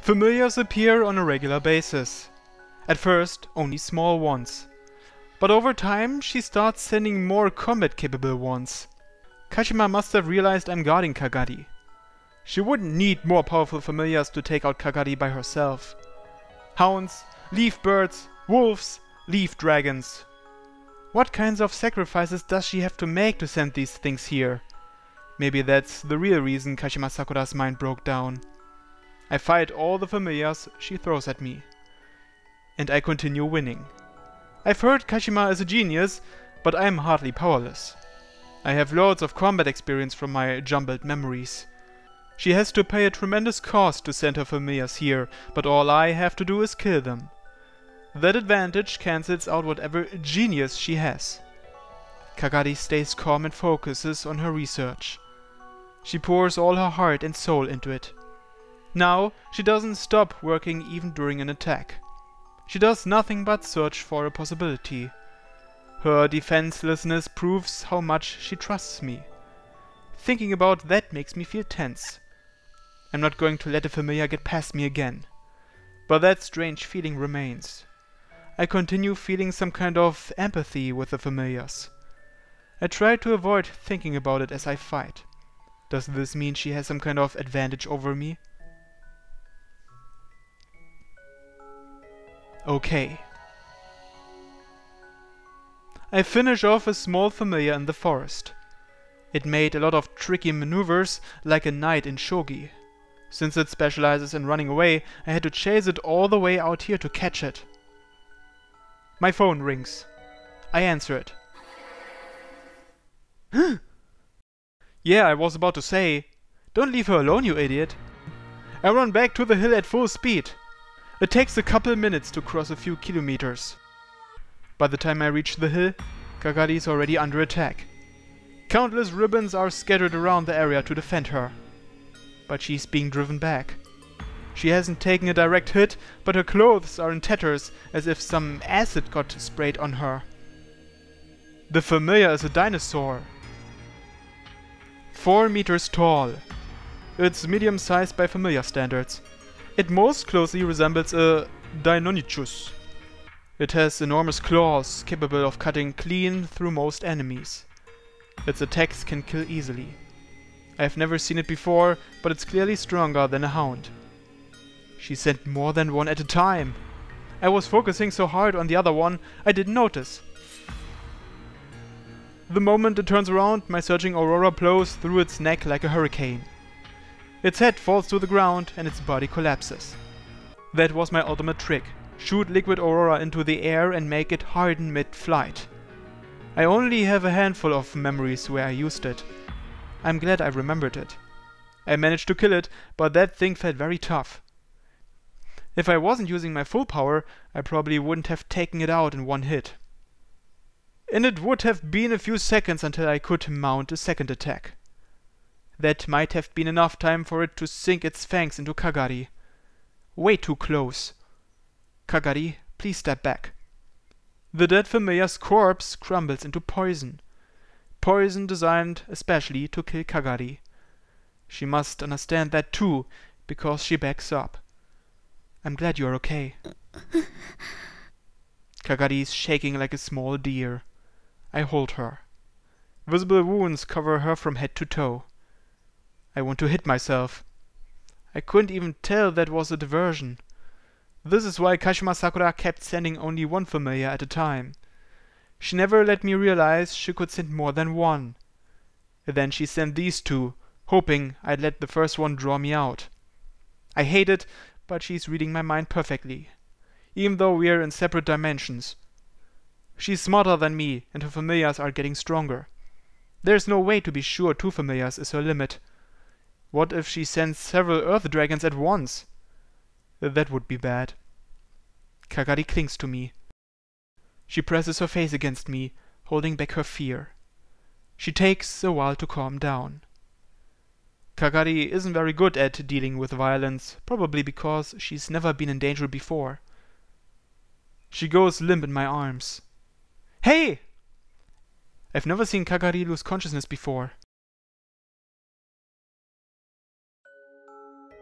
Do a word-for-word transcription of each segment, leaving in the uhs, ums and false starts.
Familiars appear on a regular basis. At first, only small ones. But over time, she starts sending more combat-capable ones. Kashima must have realized I'm guarding Kagari. She wouldn't need more powerful familiars to take out Kagari by herself. Hounds, leaf birds, wolves, leaf dragons. What kinds of sacrifices does she have to make to send these things here? Maybe that's the real reason Kashima Sakura's mind broke down. I fight all the familiars she throws at me. And I continue winning. I've heard Kashima is a genius, but I am hardly powerless. I have loads of combat experience from my jumbled memories. She has to pay a tremendous cost to send her familiars here, but all I have to do is kill them. That advantage cancels out whatever genius she has. Kagari stays calm and focuses on her research. She pours all her heart and soul into it. Now, she doesn't stop working even during an attack. She does nothing but search for a possibility. Her defenselessness proves how much she trusts me. Thinking about that makes me feel tense. I'm not going to let a familiar get past me again. But that strange feeling remains. I continue feeling some kind of empathy with the familiars. I try to avoid thinking about it as I fight. Does this mean she has some kind of advantage over me? Okay. I finish off a small familiar in the forest. It made a lot of tricky maneuvers like a knight in shogi. Since it specializes in running away, I had to chase it all the way out here to catch it. My phone rings. I answer it. Yeah, I was about to say, don't leave her alone, you idiot. I run back to the hill at full speed. It takes a couple minutes to cross a few kilometers. By the time I reach the hill, Kagari is already under attack. Countless ribbons are scattered around the area to defend her. But she's being driven back. She hasn't taken a direct hit, but her clothes are in tatters, as if some acid got sprayed on her. The familiar is a dinosaur. Four meters tall. It's medium-sized by familiar standards. It most closely resembles a Deinonychus. It has enormous claws, capable of cutting clean through most enemies. Its attacks can kill easily. I've never seen it before, but it's clearly stronger than a hound. She sent more than one at a time. I was focusing so hard on the other one, I didn't notice. The moment it turns around, my surging aurora blows through its neck like a hurricane. Its head falls to the ground and its body collapses. That was my ultimate trick. Shoot liquid aurora into the air and make it harden mid-flight. I only have a handful of memories where I used it. I'm glad I remembered it. I managed to kill it, but that thing felt very tough. If I wasn't using my full power, I probably wouldn't have taken it out in one hit. And it would have been a few seconds until I could mount a second attack. That might have been enough time for it to sink its fangs into Kagari. Way too close. Kagari, please step back. The dead familiar's corpse crumbles into poison. Poison designed especially to kill Kagari. She must understand that too, because she backs up. I'm glad you're okay. Kagari is shaking like a small deer. I hold her. Visible wounds cover her from head to toe. I want to hit myself. I couldn't even tell that was a diversion. This is why Kashima Sakura kept sending only one familiar at a time. She never let me realize she could send more than one. Then she sent these two, hoping I'd let the first one draw me out. I hate it, but she's reading my mind perfectly, even though we're in separate dimensions. She's smarter than me, and her familiars are getting stronger. There's no way to be sure two familiars is her limit. What if she sends several earth dragons at once? That would be bad. Kagari clings to me. She presses her face against me, holding back her fear. She takes a while to calm down. Kagari isn't very good at dealing with violence, probably because she's never been in danger before. She goes limp in my arms. Hey! I've never seen Kagari lose consciousness before.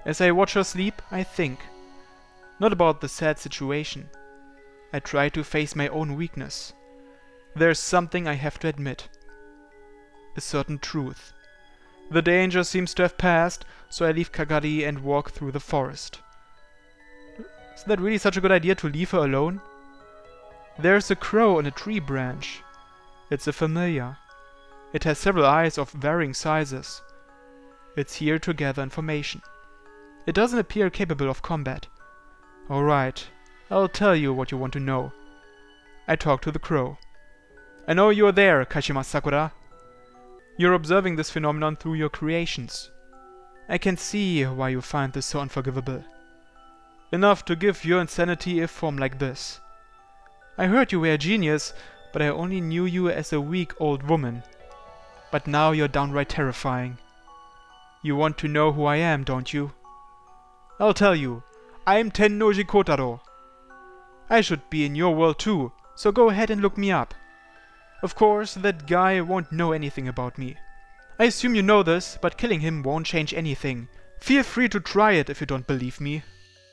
As I watch her sleep, I think. Not about the sad situation. I try to face my own weakness. There's something I have to admit. A certain truth. The danger seems to have passed, so I leave Kagari and walk through the forest. Is that really such a good idea to leave her alone? There's a crow on a tree branch. It's a familiar. It has several eyes of varying sizes. It's here to gather information. It doesn't appear capable of combat. Alright, I'll tell you what you want to know. I talk to the crow. I know you're there, Kashima Sakura. You're observing this phenomenon through your creations. I can see why you find this so unforgivable. Enough to give your insanity a form like this. I heard you were a genius, but I only knew you as a weak old woman. But now you're downright terrifying. You want to know who I am, don't you? I'll tell you. I'm Tennoji Kotaro. I should be in your world too, so go ahead and look me up. Of course, that guy won't know anything about me. I assume you know this, but killing him won't change anything. Feel free to try it if you don't believe me.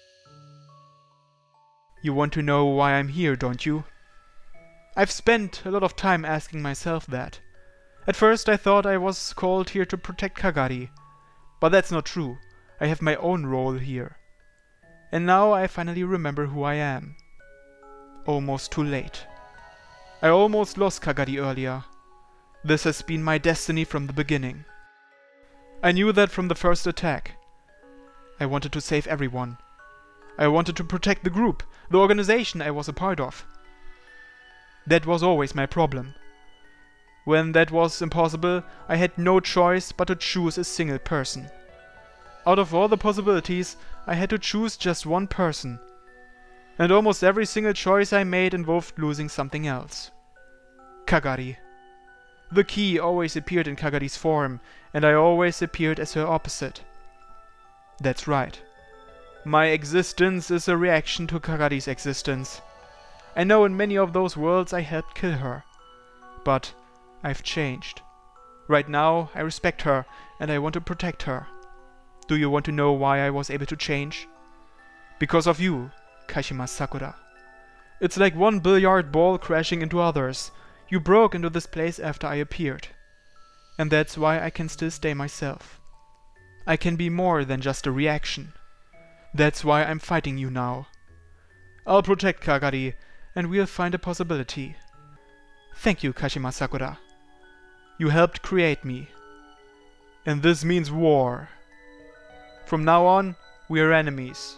You want to know why I'm here, don't you? I've spent a lot of time asking myself that. At first I thought I was called here to protect Kagari. But that's not true. I have my own role here. And now I finally remember who I am. Almost too late. I almost lost Kagari earlier. This has been my destiny from the beginning. I knew that from the first attack. I wanted to save everyone. I wanted to protect the group, the organization I was a part of. That was always my problem. When that was impossible, I had no choice but to choose a single person. Out of all the possibilities, I had to choose just one person. And almost every single choice I made involved losing something else. Kagari. The key always appeared in Kagari's form, and I always appeared as her opposite. That's right. My existence is a reaction to Kagari's existence. I know in many of those worlds I helped kill her. But I've changed. Right now, I respect her, and I want to protect her. Do you want to know why I was able to change? Because of you, Kashima Sakura. It's like one billiard ball crashing into others. You broke into this place after I appeared. And that's why I can still stay myself. I can be more than just a reaction. That's why I'm fighting you now. I'll protect Kagari, and we'll find a possibility. Thank you, Kashima Sakura. You helped create me. And this means war. From now on, we are enemies.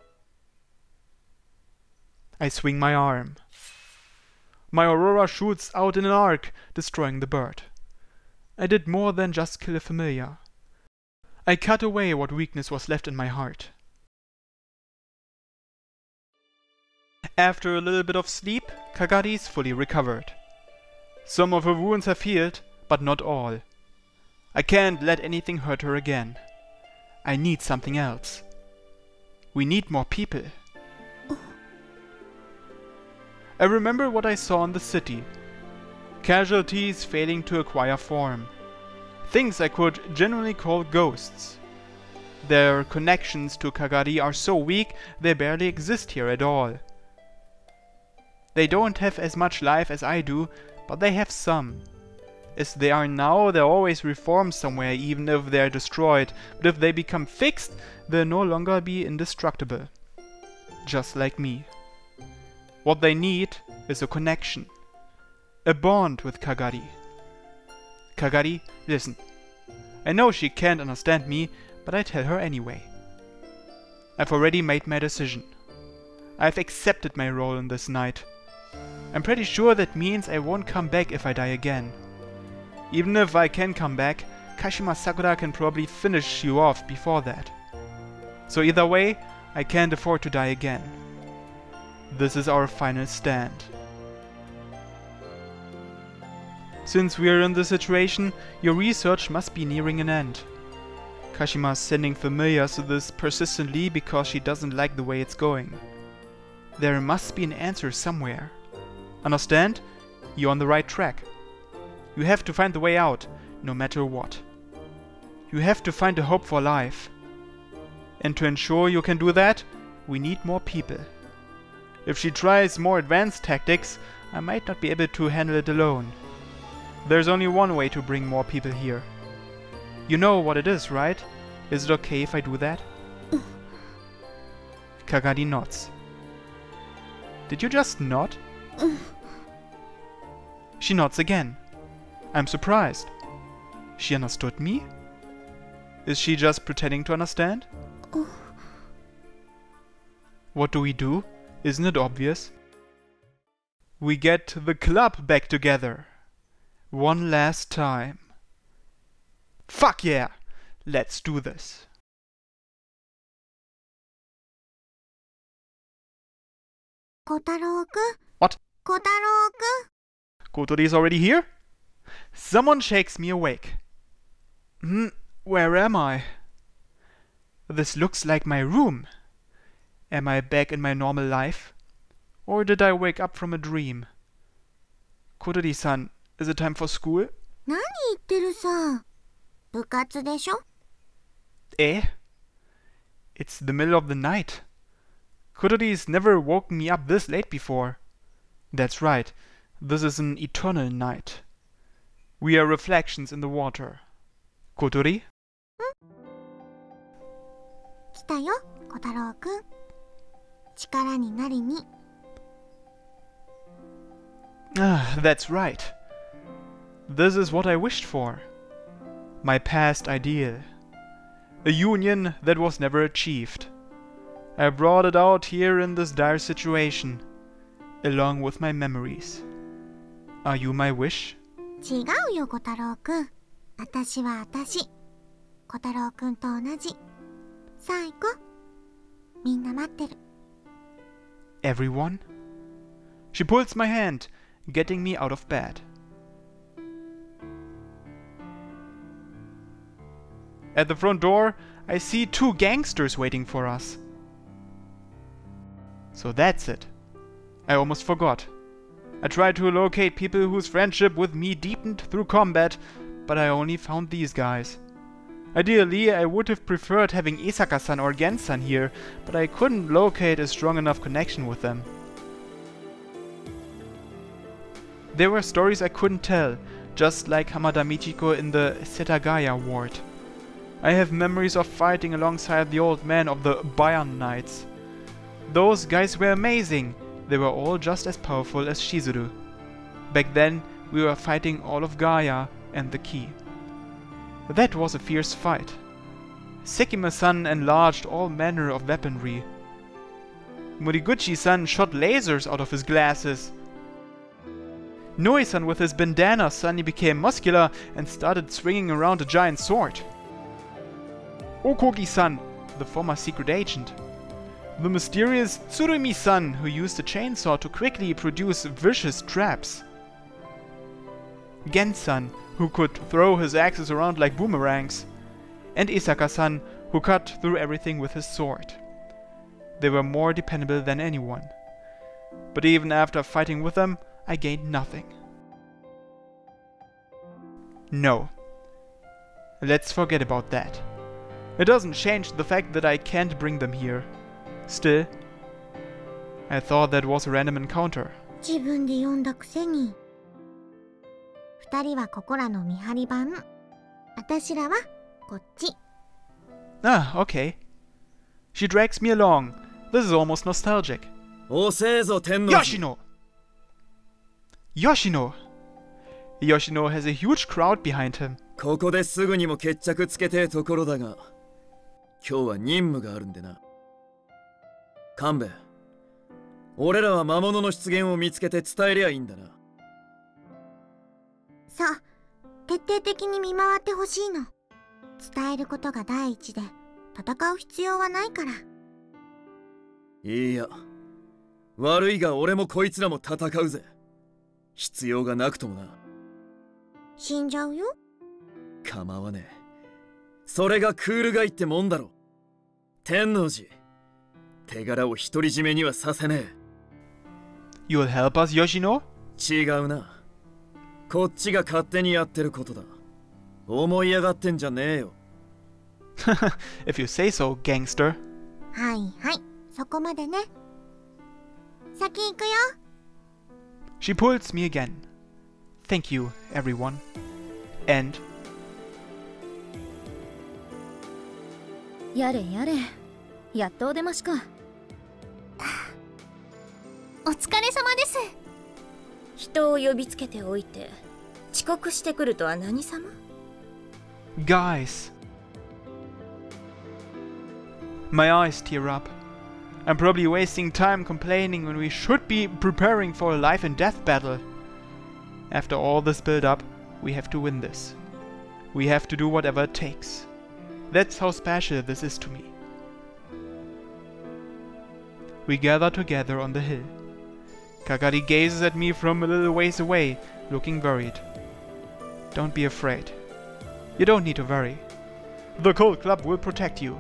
I swing my arm. My aurora shoots out in an arc, destroying the bird. I did more than just kill a familiar. I cut away what weakness was left in my heart. After a little bit of sleep, Kagari is fully recovered. Some of her wounds have healed, but not all. I can't let anything hurt her again. I need something else. We need more people. I remember what I saw in the city. Casualties failing to acquire form. Things I could genuinely call ghosts. Their connections to Kagari are so weak they barely exist here at all. They don't have as much life as I do, but they have some. As they are now, they're always reformed somewhere, even if they're destroyed. But if they become fixed, they'll no longer be indestructible. Just like me. What they need is a connection. A bond with Kagari. Kagari, listen. I know she can't understand me, but I tell her anyway. I've already made my decision. I've accepted my role in this night. I'm pretty sure that means I won't come back if I die again. Even if I can come back, Kashima Sakura can probably finish you off before that. So either way, I can't afford to die again. This is our final stand. Since we're in this situation, your research must be nearing an end. Kashima's sending familiars to this persistently because she doesn't like the way it's going. There must be an answer somewhere. Understand? You're on the right track. You have to find the way out, no matter what. You have to find a hope for life. And to ensure you can do that, we need more people. If she tries more advanced tactics, I might not be able to handle it alone. There's only one way to bring more people here. You know what it is, right? Is it okay if I do that? Kagadi nods. Did you just nod? She nods again. I'm surprised. She understood me? Is she just pretending to understand? What do we do? Isn't it obvious? We get the club back together. One last time. Fuck yeah! Let's do this. Kotaro-kun? What? Kotaro-kun? Kotori is already here? Someone shakes me awake. Hmm, where am I? This looks like my room. Am I back in my normal life? Or did I wake up from a dream? Kotori-san, is it time for school? 何言ってるさ。部活でしょ? Eh? It's the middle of the night. Kotori's never woken me up this late before. That's right, this is an eternal night. We are reflections in the water. Kotori? 来たよ、小太郎くん。力になりに。 Ah, that's right. This is what I wished for. My past ideal. A union that was never achieved. I brought it out here in this dire situation, along with my memories. Are you my wish? 違うよ、小太郎くん。あたしはあたし。小太郎くんと同じ。さあ行こう。みんな待ってる。 Everyone? She pulls my hand, getting me out of bed. At the front door, I see two gangsters waiting for us. So that's it. I almost forgot. I tried to locate people whose friendship with me deepened through combat, but I only found these guys. Ideally, I would have preferred having Isaka-san or Gen-san here, but I couldn't locate a strong enough connection with them. There were stories I couldn't tell, just like Hamada Michiko in the Setagaya ward. I have memories of fighting alongside the old man of the Bayern Knights. Those guys were amazing. They were all just as powerful as Shizuru. Back then, we were fighting all of Gaia and the key. That was a fierce fight. Sekime-san enlarged all manner of weaponry. Moriguchi-san shot lasers out of his glasses. Noi-san with his bandana suddenly became muscular and started swinging around a giant sword. Okogi-san, the former secret agent. The mysterious Tsurumi-san, who used a chainsaw to quickly produce vicious traps. Gen-san, who could throw his axes around like boomerangs. And Isaka-san, who cut through everything with his sword. They were more dependable than anyone. But even after fighting with them, I gained nothing. No. Let's forget about that. It doesn't change the fact that I can't bring them here. Still, I thought that was a random encounter. 自分で読んだくせに。二人はここらの見張り番。あたしらはこっち。 Ah, okay. She drags me along. This is almost nostalgic. Yoshino! Yoshino! Yoshino has a huge crowd behind him. ここですぐにも決着つけてえところだが、今日は任務があるんでな。神戸、俺らは魔物の出現を見つけて伝えりゃいいんだな。 そう、徹底的に見回ってほしいの。伝えることが第一で、戦う必要はないから。 いや、悪いが俺もこいつらも戦うぜ。必要がなくともな。 死んじゃうよ。 構わねえ。それがクールガイってもんだろ。天王寺、手柄を独り占めにはさせねえ。 You'll help us, Yoshino? 違うな。こっちが勝手にやってることだ。思い上がってんじゃねえよ。 If you say so, gangster. はいはい、そこまでね。先行くよ。 She pulls me again. Thank you, everyone. And やれやれ、やっとお出ましか。 お疲れ様です。 人を呼びつけておいて遅刻してくるとは何様？ guys. My eyes tear up. I'm probably wasting time complaining when we should be preparing for a life and death battle. After all this build-up, we have to win this. We have to do whatever it takes. That's how special this is to me. We gather together on the hill. Kagari gazes at me from a little ways away, looking worried. Don't be afraid. You don't need to worry. The Cold Club will protect you.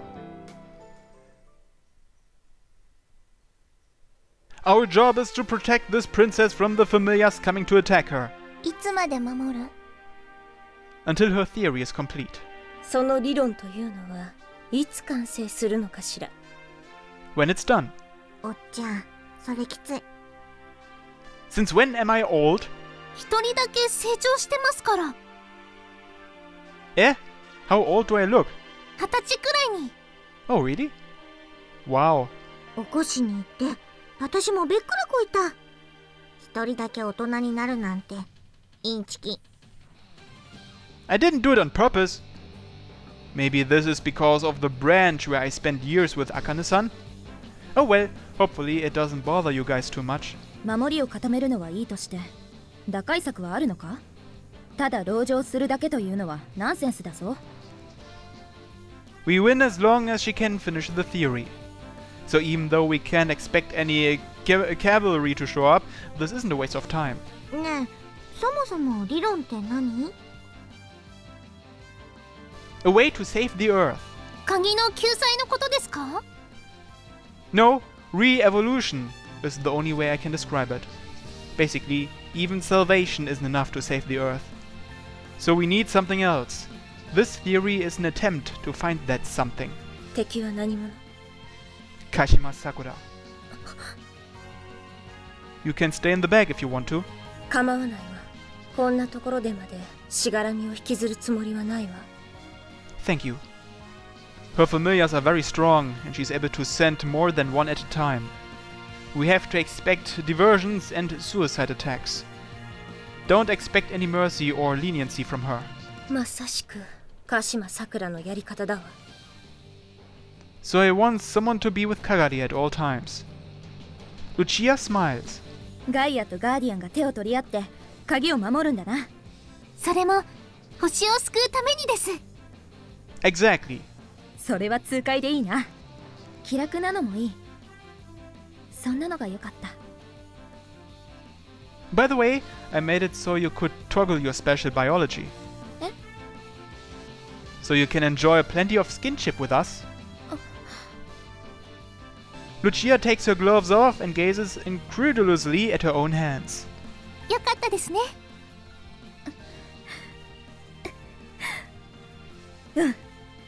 Our job is to protect this princess from the familiars coming to attack her. いつまで守る？ Until her theory is complete. その理論というのはいつ完成するのかしら。 When it's done. おっちゃん、それきつい。 Since when am I old? 一人だけ成長してますから。 Eh? How old do I look? 二十歳くらいに。 Oh, really? Wow. 起こしに行って、私もびっくりこいた。一人だけ大人になるなんて、インチキ。 I didn't do it on purpose. Maybe this is because of the branch where I spent years with Akane-san? Oh well, hopefully it doesn't bother you guys too much. 守りを固めるのはいいとして、打開策はあるのか？ただ籠城するだけというのはナンセンスだぞ。 We win as long as she can finish the theory. So even though we can't expect any cav cavalry to show up, this isn't a waste of time. ねえ、そもそも理論って何？ A way to save the Earth. 鍵の救済のことですか？ No, re-evolution is the only way I can describe it. Basically, even salvation isn't enough to save the Earth. So we need something else. This theory is an attempt to find that something. 敵は何者？ Kashima Sakura. You can stay in the bag if you want to. 構わないわ。こんなところでまでしがらみを引きずるつもりはないわ。 Thank you. Her familiars are very strong, and she's able to send more than one at a time. We have to expect diversions and suicide attacks. Don't expect any mercy or leniency from her. まさしく鹿島さくらのやり方だわ。 So I want someone to be with Kagari at all times. Lucia smiles. ガイアとガーディアンが手を取り合って鍵を守るんだな。 それも星を救うためにです。 Exactly. それは痛快でいいな。気楽なのもいい。そんなのが良かった。 By the way, I made it so you could toggle your special biology. え? So you can enjoy plenty of skinship with us. Lucia takes her gloves off and gazes incredulously at her own hands. よかったですね。 うん。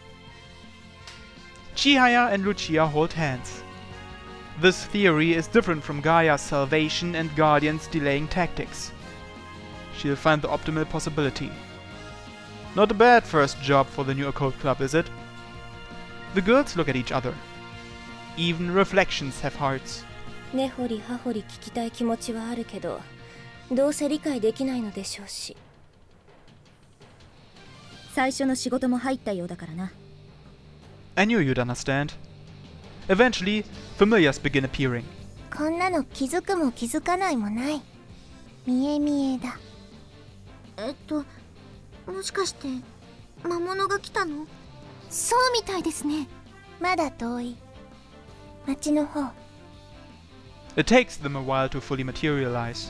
Chihaya and Lucia hold hands. This theory is different from Gaia's salvation and Guardian's delaying tactics. She'll find the optimal possibility. Not a bad first job for the new occult club, is it? The girls look at each other. Even reflections have hearts. 根掘り葉掘り聞きたい気持ちはあるけど、どうせ理解できないのでしょうし。最初の仕事も入ったようだからな。 I knew you'd understand. Eventually, familiars begin appearing. こんなの気づくも気づかないもない。見え見えだ。えっと、もしかして魔物が来たの？そうみたいですね。まだ遠い。町の方。 It takes them a while to fully materialize.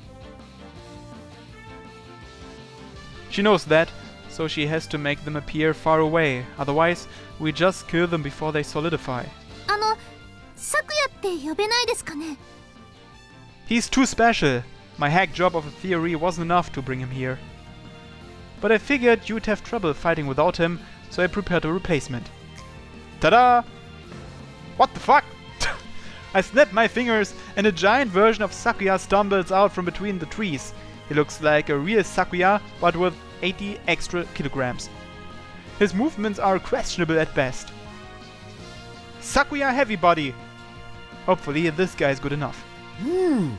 She knows that, so she has to make them appear far away, otherwise we just kill them before they solidify. あの、咲夜って呼べないですかね？ He's too special. My hack job of a theory wasn't enough to bring him here. But I figured you'd have trouble fighting without him, so I prepared a replacement. Ta-da! What the fuck? I snap my fingers and a giant version of Sakuya stumbles out from between the trees. He looks like a real Sakuya, but with eighty extra kilograms. His movements are questionable at best. Sakuya Heavy Body! Hopefully this guy is good enough. Hmm.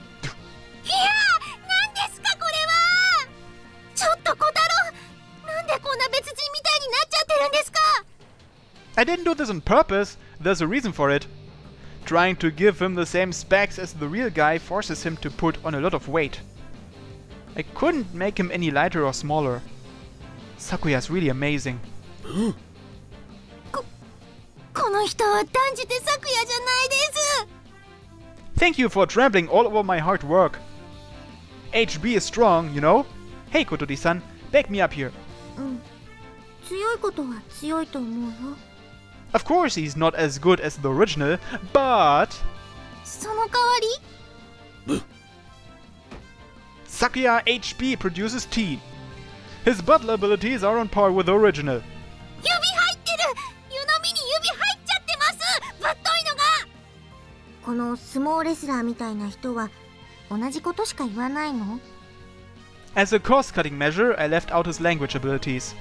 I didn't do this on purpose, there's a reason for it. Trying to give him the same specs as the real guy forces him to put on a lot of weight. I couldn't make him any lighter or smaller. Sakuya's really amazing. Thank you for trampling all over my hard work. H B is strong, you know? Hey Kotori-san, back me up here. Of course he's not as good as the original, but... Sakuya H B produces tea. His battle abilities are on par with the original. As a cost-cutting measure, I left out his language abilities.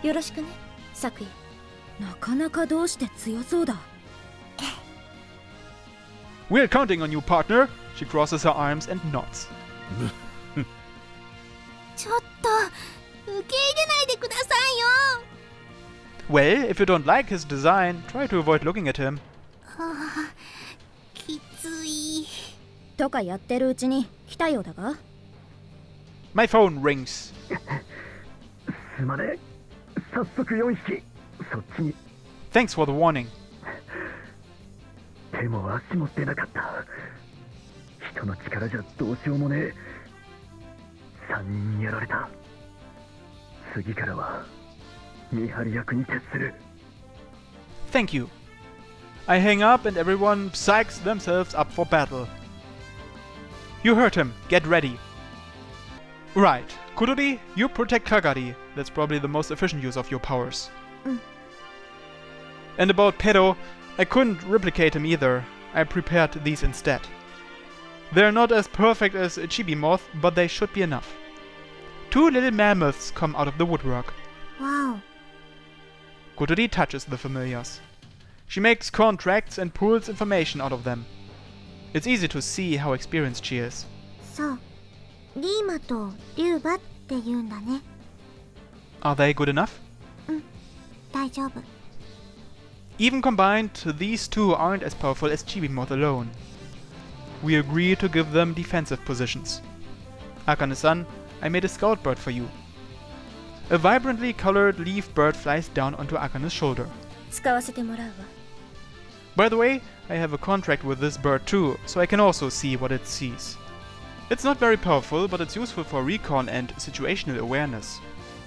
We're counting on you, partner. She crosses her arms and nods. Well, if you don't like his design, try to avoid looking at him. My phone rings. Thanks for the warning. Thank you. I hang up and everyone psychs themselves up for battle. You heard him. Get ready. Right. Kurori, you protect Kagari. That's probably the most efficient use of your powers. Mm. And about Pero, I couldn't replicate him either. I prepared these instead. They're not as perfect as Chibi Moth, but they should be enough. Two little mammoths come out of the woodwork. Wow. Kurori touches the familiars. She makes contracts and pulls information out of them. It's easy to see how experienced she is. So, Rima to Ryubaって言うんだね. Are they good enough? うん、大丈夫. Even combined, these two aren't as powerful as Chibi Moth alone. We agree to give them defensive positions. Akane-san, I made a scout bird for you. A vibrantly colored leaf bird flies down onto Akane's shoulder. By the way, I have a contract with this bird too, so I can also see what it sees. It's not very powerful, but it's useful for recon and situational awareness.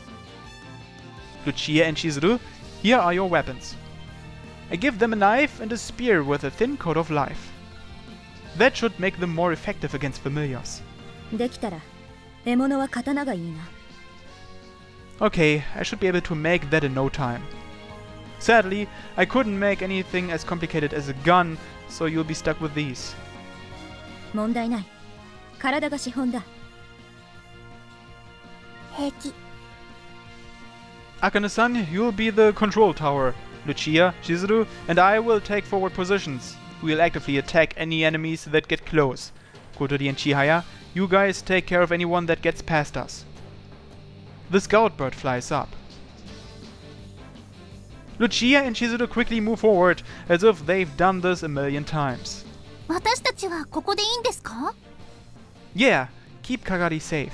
Lucia and Chizuru, here are your weapons. I give them a knife and a spear with a thin coat of life. That should make them more effective against familiars. Okay, I should be able to make that in no time. Sadly, I couldn't make anything as complicated as a gun, so you'll be stuck with these. Akane-san, you'll be the control tower. Lucia, Chizuru, and I will take forward positions. We'll actively attack any enemies that get close. Kotori and Chihaya, you guys take care of anyone that gets past us. The scout bird flies up. Lucia and Chizuru quickly move forward, as if they've done this a million times. Yeah, keep Kagari safe.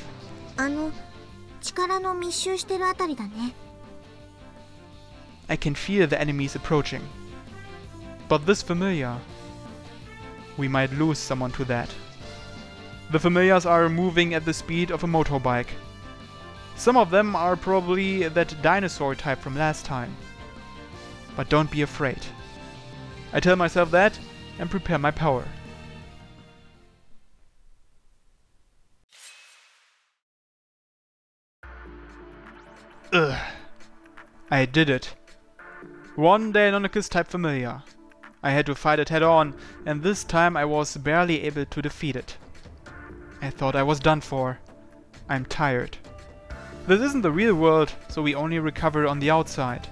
I can feel the enemies approaching. But this familiar... we might lose someone to that. The familiars are moving at the speed of a motorbike. Some of them are probably that dinosaur type from last time. But don't be afraid. I tell myself that and prepare my power. Ugh. I did it. One Deinonychus type familiar. I had to fight it head on, and this time I was barely able to defeat it. I thought I was done for. I'm tired. This isn't the real world, so we only recover on the outside.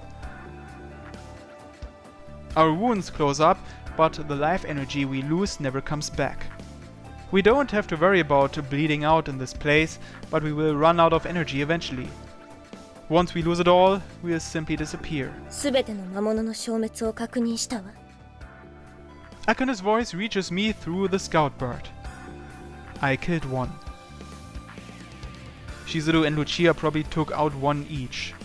Our wounds close up, but the life energy we lose never comes back. We don't have to worry about bleeding out in this place, but we will run out of energy eventually. Once we lose it all, we'll simply disappear. すべての魔物の消滅を確認したわ。 Akane's voice reaches me through the scout bird. I killed one. Shizuru and Lucia probably took out one each.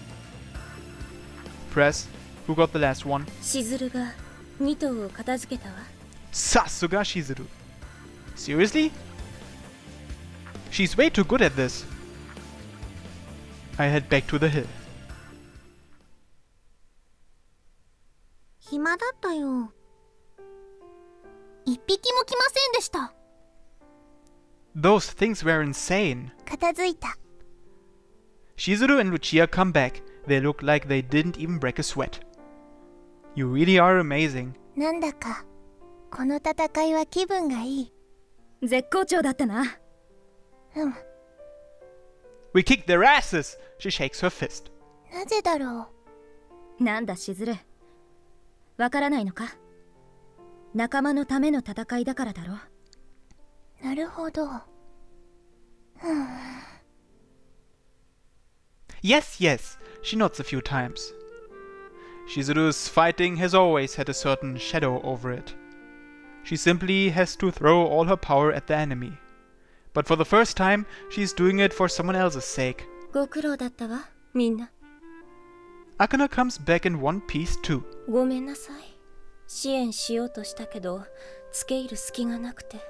Press, who got the last one? しずるがに頭を片付けたわ。 Sasuga Shizuru. Seriously? She's way too good at this. I head back to the hill. 暇だったよ。一匹も来ませんでした。 Those things were insane. 片付いた。 Shizuru and Lucia come back. They look like they didn't even break a sweat. You really are amazing. なんだかこの戦いは気分がいい。 絶好調だったな。 うん。 We kicked their asses! She shakes her fist. なぜだろう。なんだしずる。わからないのか。仲間のための戦いだからだろ。 なるほど。 Yes, yes, she nods a few times. Shizuru's fighting has always had a certain shadow over it. She simply has to throw all her power at the enemy. But for the first time, she's doing it for someone else's sake. ご苦労だったわ、みんな。 Akane comes back in one piece too. ごめんなさい。支援しようとしたけど、付け入る隙がなくて。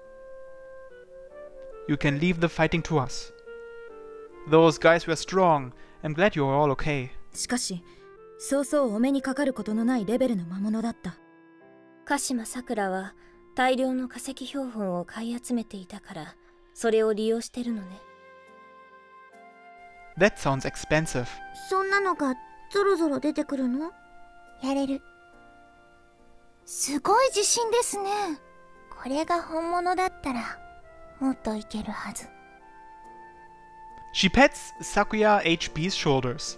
You can leave the fighting to us. Those guys were strong. I'm glad you are all okay. しかし、そうそうお目にかかることのないレベルの魔物だった。鹿島さくらは大量の化石標本を買い集めていたから、それを利用してるのね。 That sounds expensive. そんなのがゾロゾロ出てくるの？やれる。すごい自信ですね。これが本物だったらもっといけるはず。 She pets Sakuya H B's shoulders.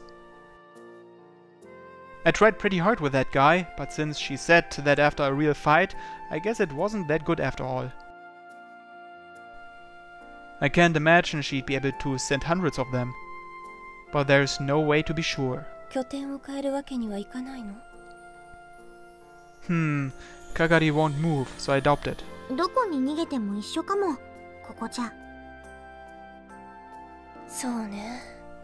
I tried pretty hard with that guy, but since she said that after a real fight, I guess it wasn't that good after all. I can't imagine she'd be able to send hundreds of them. But there's no way to be sure. 拠点を変えるわけにはいかないの? Hmm, Kagari won't move, so I doubt it. どこに逃げても一緒かも、ここじゃ。 そうね。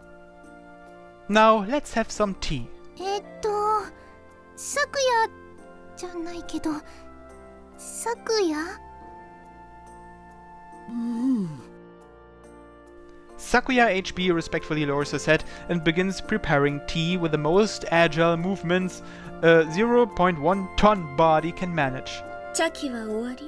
Now, let's have some tea. えっと、さくやじゃないけど、さくや？うん。 Sakuya H B respectfully lowers his head and begins preparing tea with the most agile movements a zero point one ton body can manage. 茶器は終わり?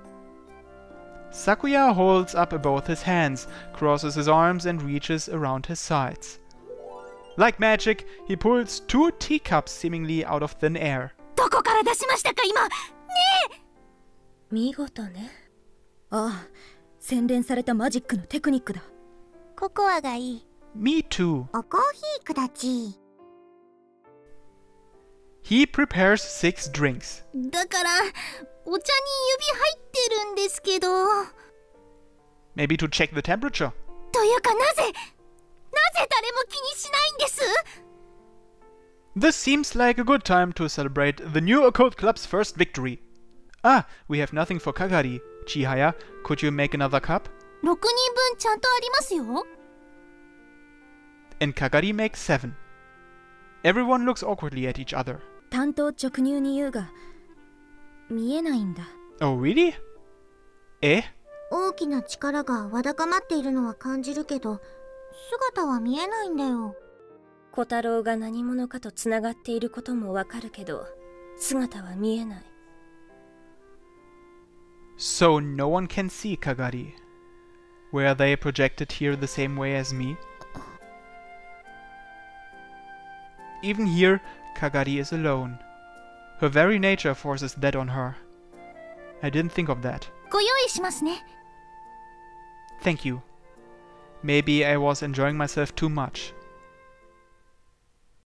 Sakuya holds up both his hands, crosses his arms and reaches around his sides. Like magic, he pulls two teacups seemingly out of thin air. どこから出しましたか今？ねえ！ 見事ね。ああ、洗練されたマジックのテクニックだ。 ココアがいい。 Me too. おコーヒーくだち。 He prepares six drinks. だから、お茶に指入ってるんですけど。 Maybe to check the temperature. というかなぜ、なぜ誰も気にしないんです？ This seems like a good time to celebrate the new occult club's first victory. Ah, we have nothing for Kagari. Chihaya, could you make another cup? ろくにんぶんちゃんとありますよ。 And Kagari makes seven. Everyone looks awkwardly at each other. 単刀直入に言うが、見えないんだ。 Oh, really? え？ 大きな力がわだかまっているのは感じるけど、姿は見えないんだよ。 小太郎が何者かとつながっていることもわかるけど、姿は見えない。 So no one can see Kagari. Were they projected here the same way as me? even here, Kagari is alone. Her very nature forces that on her. I didn't think of that. ご用意しますね。 Thank you. Maybe I was enjoying myself too much.